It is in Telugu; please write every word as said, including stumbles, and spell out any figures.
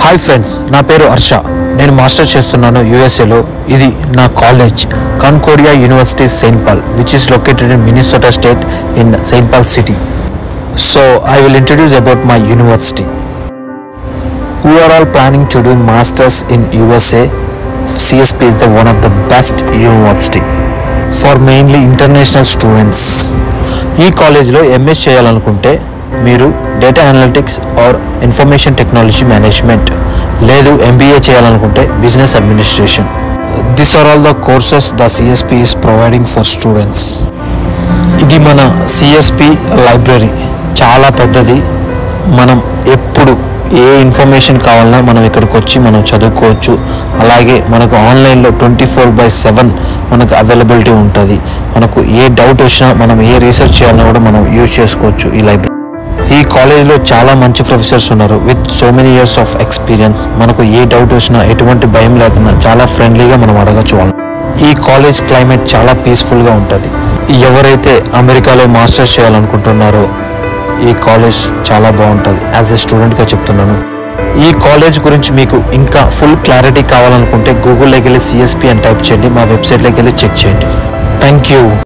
హాయ్ ఫ్రెండ్స్, నా పేరు హర్ష. నేను మాస్టర్స్ చేస్తున్నాను యూఎస్ఏలో. ఇది నా college Concordia university Saint Paul, which is located in Minnesota state in Saint Paul city. So I will introduce about my university. Who are all planning to do masters in U S A? C S P is the one of the best university for mainly international students. ఈ కాలేజ్లో ఎంఎస్ చేయాలనుకుంటే మీరు data analytics or information technology management, లేదు ఎంబీఏ చేయాలనుకుంటే business administration. This are all the courses the CSP is providing for students. ఇది మన సిఎస్పి లైబ్రరీ చాలా పెద్దది. మనం ఎప్పుడు ఏ ఇన్ఫర్మేషన్ కావాలన్నా మనం ఇక్కడికి వచ్చి మనం చదువుకోవచ్చు. అలాగే మనకు ఆన్లైన్లో ట్వంటీ ఫోర్ బై సెవెన్ మనకు అవైలబిలిటీ ఉంటుంది. మనకు ఏ డౌట్ వచ్చినా మనం ఏ రీసెర్చ్ చేయాలన్నా కూడా మనం యూజ్ చేసుకోవచ్చు ఈ లైబ్రరీ. ఈ కాలేజ్లో చాలా మంచి ప్రొఫెసర్స్ ఉన్నారు with so many years of experience. మనకు ఏ డౌట్ వచ్చినా ఎటువంటి భయం లేకుండా చాలా ఫ్రెండ్లీగా మనం అడగచ్చు. ఈ కాలేజ్ క్లైమేట్ చాలా పీస్ఫుల్గా ఉంటుంది. ఎవరైతే అమెరికాలో మాస్టర్స్ చేయాలనుకుంటున్నారో ఈ కాలేజ్ చాలా బాగుంటుంది. యాజ్ ఎ స్టూడెంట్గా చెప్తున్నాను. ఈ కాలేజ్ గురించి మీకు ఇంకా ఫుల్ క్లారిటీ కావాలనుకుంటే గూగుల్లోకి వెళ్ళి సిఎస్పి అని టైప్ చేయండి, మా వెబ్సైట్లోకి వెళ్ళి చెక్ చేయండి. Thank you.